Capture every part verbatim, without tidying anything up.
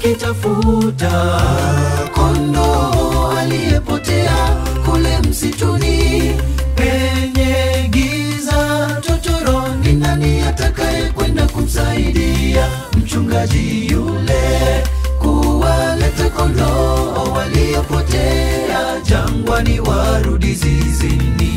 akitafuta kondoo aliyepotea kule msituni penye giza totoro. Ni nani atakaye kwenda kumsaidia mchungaji yule kuwaleta kondoo waliopotea jangwani warudi zizini?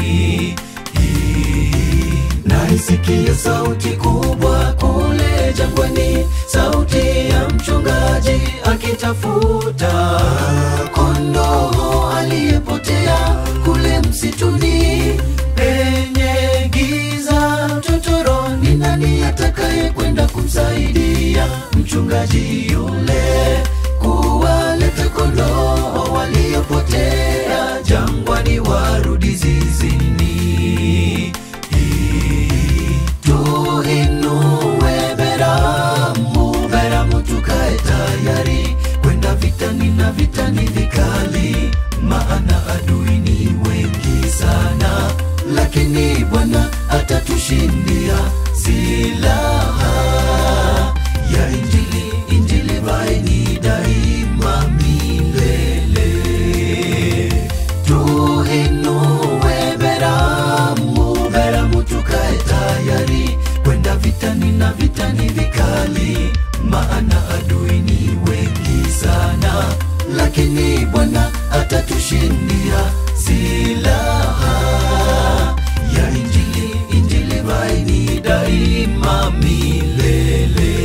Naisikia sauti kubwa kule jangwani, sauti ya mchungaji akitafuta kondoo aliyepotea kule msituni penye giza totoro. Ni nani atakaye kwenda kumsaidia mchungaji yule kuwaleta kondoo waliopotea jangwani warudi zizini? Tuinue Beramu, Beramu tukae tayari kwenda vitani na vitani vikali, maana adui ni wengi sana, lakini Bwana atatushindia. Silaha ya injili, injili vaeni daima milele. Tuinue Beramu, Beramu tukae tayari kwenda vitani na vitani vikali, maana adui ni wengi sana, lakini Bwana atatushindia. Silaha ya injili, injili vaeni daima milele.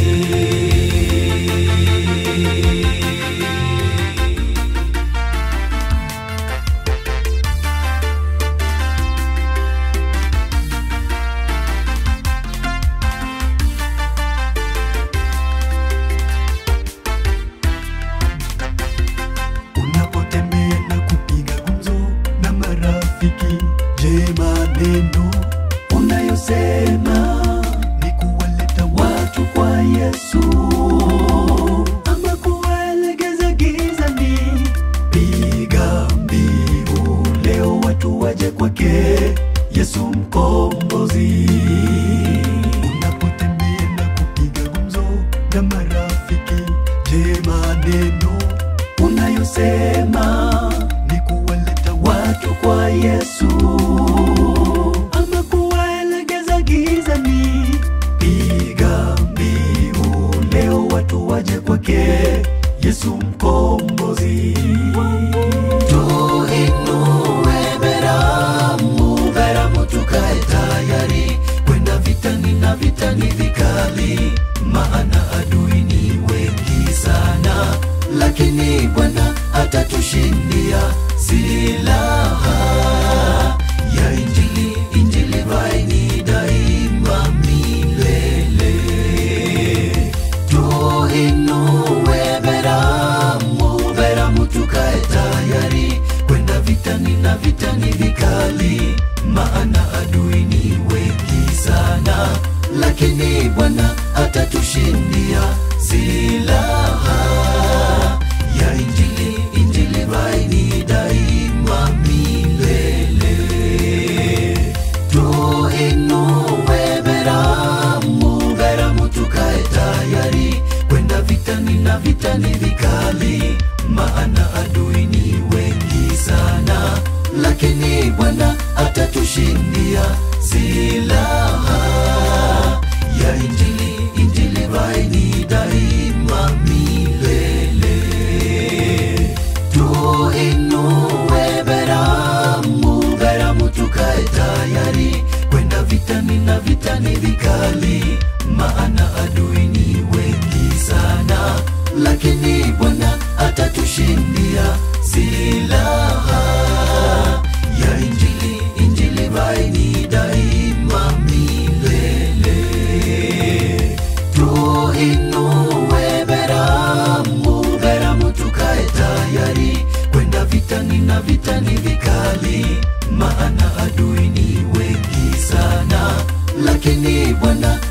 Unapotembea na kupiga gumzo na marafiki, je, maneno unayosema ni kuwaleta watu kwa Yesu ama kuwaelekeza gizani? Piga mbiu leo watu waje kwake Yesu mkombozi. Unapotembea na kupiga gumzo na marafiki, je, maneno unayosema ni kuwaleta watu kwa Yesu ama kuwaelekeza gizani? Piga mbiu leo watu waje kwake Yesu mkombozi. Tuinue Beramu, Beramu tukae tayari kwenda vitani na vitani vikali, maana adui ni wengi sana, lakini Bwana atatushindia. Silaha ya injili, injili vaeni daima milele. Tuinue Beramu, Beramu tukae tayari kwenda vitani na vitani vikali, maana adui ni wengi sana, lakini Bwana atatushindia. Silaha ya injili, injili vaeni daima milele. Tuinue Beramu, Beramu tukae tayari kwenda vitani na vitani vikali, maana adui ni wengi sana, lakini Bwana atatushindia. Silaha ya injili, injili vaeni daima milele. Tuinue Beramu, Beramu tukae tayari kwenda vitani na vitani vikali, maana adui ni wengi sana, lakini Bwana atatushindia. Silaha ya injili, injili vaeni daima milele. Tuinue Beramu, Beramu tukae tayari kwenda vitani na vitani vikali, maana adui ni wengi sana, lakini Bwana